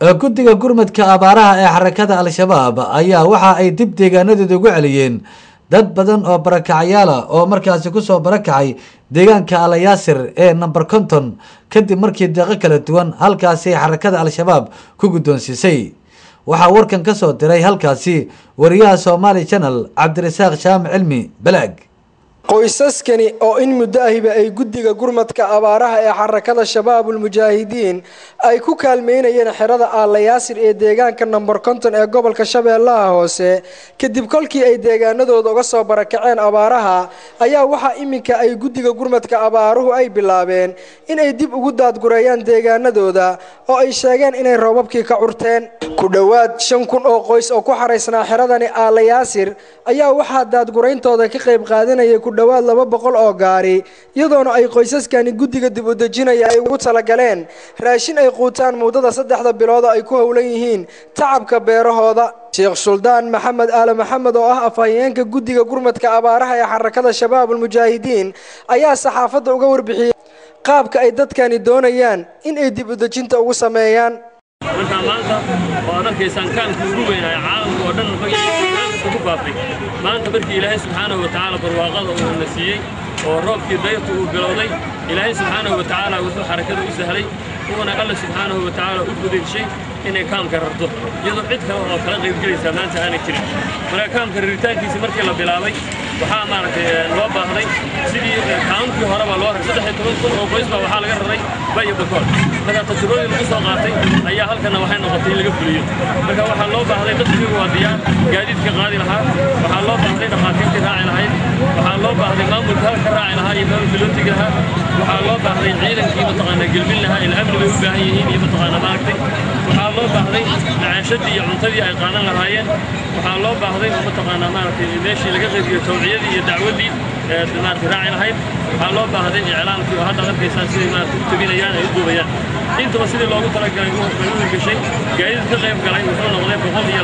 guddiga gurmadka abaaraha ee xarakada al-shabaab ayaa waxa ay dib deegaanadooda ugu celiyeen dad badan oo barakacyaal ah oo markaasi kusoo barakacay deegaanka alayaasir ee number 50 kadib markii deeqo kala duwan halkaasi xarakada al-shabaab ku guddoonsiisay. waxaa warkan ka soo diray halkaasi wariyaha Somali Channel Cabdirasaaq Shaam Cilmi Balaag. qoysaskani oo in muddo ahiba ay guddiga gurmadka abaaraha ee xarakada shabaabul mujaahidiin ay ku kaalmeynayeen xerada alayaasir ee deegaanka number 50 ee gobolka Shabeellaha Hoose kadib kolkii ay deegaanadooda uga soo barakaceen abaaraha ayaa waxa iminka ay guddiga gurmadka abaaruhu ay bilaabeen in ay dib ugu daadgureeyaan deegaanadooda oo ay sheegeen inay roobabkii ka curteen. ku dhawaad 5,000 oo qoys oo ku xareysnaa xeradani alayaasir ayaa waxa daadgureyntooda ka qayb qaadanayay dhawaad 200 oo gaari iyadoona ay qoysaskani guddiga dib u dejinaya ay ugu talagaleen raashin ay quutaan muddada 3 bilood ay ku howlan yihiin tacabka beerahooda. Sheekh Suldaan Maxamed Aale Maxamed oo ah afhayeenka guddiga gurmadka abaaraha ee xarakada shabaabul mujaahidiin ayaa saxaafadda uga warbixiyay qaabka ay dadkani doonayaan in ay dib u dejinta ugu sameeyaan. maanta waa arkaysan kaanku ugu weynaa caalamka oo dhan ku baafay maanta markii Ilaahay subhanahu wa ta'ala barwaaqada uu nasiyay oo roobkii dayrtu uu bilowday Ilaahay subhanahu wa ta'ala wuxuu xarakada u sahlay wana Allah subhanahu wa ta'ala u fudeysay inay kaamka rarto iyadoo cid kale oo kala qayb galaysa maanta aanay jirin. marka kaamka raritaankiisa markii la bilaabay waxaa maaragtay loo baahday sidii kaamkii horeba loo raray 13 oo qoys baa waxaa laga raray bay bakool marka tajribadii lagu soo qaatay ayaa halkana waxay noqotay in laga fuliyo. marka waxaa loo baahday dadkii waa diyaar gaadiidka qaadi lahaa waxaa loo baahday dhaqaatiirtii raaci lahayd waxaa loo baahday maamulka halka raaci lahaa iyo maamulka lootiga lahaa waxaa loo baahday ciidankii mataqaana gelmin lahaa in amni bay u baahan yihiin iyo mataqaana maaragtay waxaa loo baahday macaashadii iyo cuntadii ay qaadan lahaayeen waxaa loo baahday mataqaana maaragtay meeshii laga qaybiyo tawciyadii iyo dacwadii maaragtay raaci lahayd waxaa loo baahday iclaankii oo hadda arkaysan sidii maaragtay u tabinayaan ay u duubayaan intaba sidii loogu talagalay uu gashay gaadiid ka qayb galay wuxuu noqday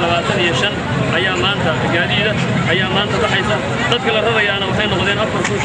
125 ayaa maanta gaadiida ayaa maanta baxaysa dadka la rarayaana waxay noqdeen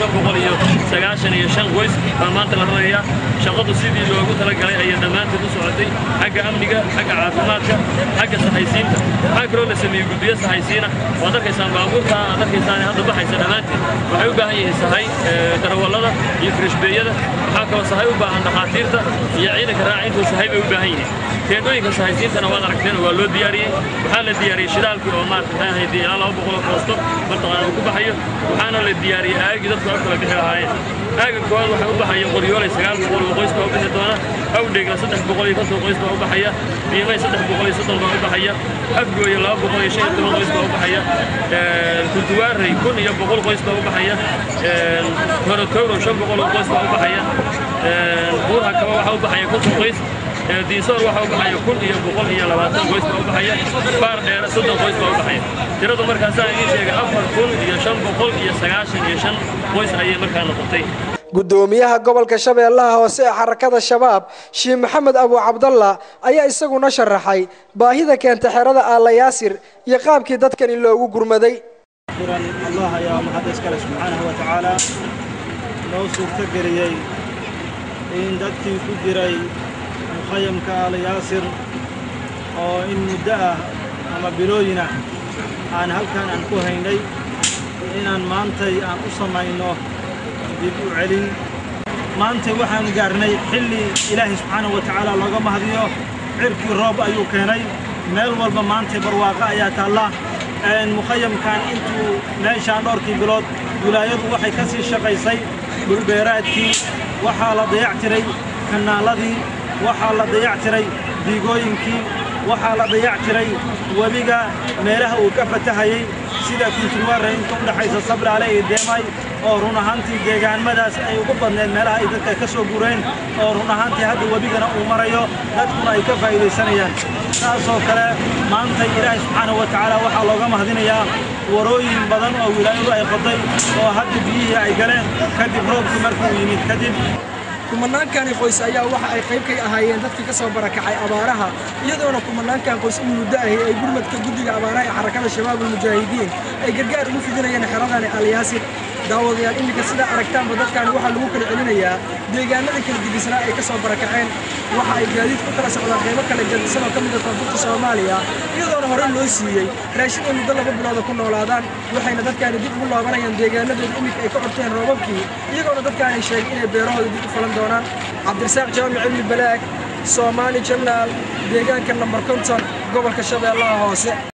4595 qoys baa maanta la rarayaa. shaqadu sidii loogu talagalay ayaa dhamaanteed u socotay xagga amniga xagga caafimaadka xagga sahaysiinta waxaa kaloo la sameeyay guddiyo sahaysiina oo arkaysan baabuurta arkaysan hadda baxaysa dhamaanteed waxay u baahan yihiin sahay darawallada iyo freshbeeyada waxaa kaloo sahay u baahan dhaqaatiirta iyo ciidanka raacinta sahay bay u baahan yihiin. teendooyinka sahaysiintana waad aragteen waa loo diyaariyay waxaa la diyaariyay shidaalkii oo maaragtay hay'adii ilaa 200 koosto mataqaana ku baxayo waxaana la diyaariyay aagi dadku ay kala bixi lahaayeen. aaga koowaad waxa u baxaya qoryoolay 900 oo qoys baa u bixi doona awdheegna 300 qoys baa u baxaya qiimay 330 baa u baxaya afgooy 215 qoys baa u baxaya kultuwaaray 100 qoys baa u baxaya horotowro 500 qoys baa u baxaya buurha kaba waxa u baxaya 50 qoys diisoor waxa u baxaya 120 qoys baa u baxaya baar dheer 30 qoys baa u baxaya tiradu markaas aan idin sheegay 4595 qoys ayay markaa noqotay. gudoomiyaha gobolka Shabeellaha Hoose ee xarakada shabaab Sheekh Maxamed Abu Cabdallah ayaa isaguna sharaxay baahida keenta xerada alayaasir iyo qaabkii dadkani loogu gurmaday. Allah ya muhaddis kale subhanahu wa ta'ala loo suurta galiyay in dadkii ku jiray mukhayamka alayaasir oo in muddo ama bilooyina aan halkan aan ku haynay inaan maantay aan u samayno dib u celin. maanta waxaan gaarnay xilli Ilaahay subhanahu wa ta'ala looga mahadiyo cirkii roob ayuu keenay meel walba maanta barwaaqo ayaa taala mukhayamkan intuu meeshaan dhowrkii bilood wilaayadu waxay ka sii shaqaysay dhul beeraadkii waxaa la dayactiray kanaaladii waxaa la dayactiray diigooyinkii waxaa la dayactiray webiga meelaha uu ka fatahayay sida kunturwaare inta u dhaxaysa Sablaale iyo Deemay oo run ahaantii deegaanmadaas ay ugu badneed meelaha ay dadka ka soo gureen oo run ahaantii hadda webigana uu marayo dadkuna ay ka faa'iideysanayaan. taasoo kale maanta Ilaahay subhanahu wa ta'ala waxaa looga mahadinayaa warooyin badan oo wilaayadu ay qoday oo hadda biyihii ay galeen kadib roobkii markuu yimid kadib kumanaankan qoys ayaa waxa ay qayb ka ahaayeen dadkii ka soo barakacay abaaraha iyadoona kumanaankan qoys in muddo ah ay gurmadka guddiga abaaraha ee xarakada shabaabul mujaahidiin ay gargaar ugu fidinayeen xeradani alayaasir. daawadayaal iminka sida aragtaanba dadkaani waxaa lagu kala celinayaa deegaanada kala digisnaa ay ka soo barakaceen waxa ay gaadiid ku kala socdaan qaybo kala jadisan oo ka mid ah koonfurta Soomaaliya iyadoona hore loo siiyey raashin ay muddo 2 bilood ku noolaadaan waxayna dadkaani dib ugu laabanayaan deegaanadooda iminka ay ka qorteen roobabkii iyagoona dadkaani sheegay inay beerahooda dib u falan doonaan Cabdirasaaq Jaamic Cilmi Balaag Somali Channel deegaanka number 50 gobolka Shabeellaha Hoose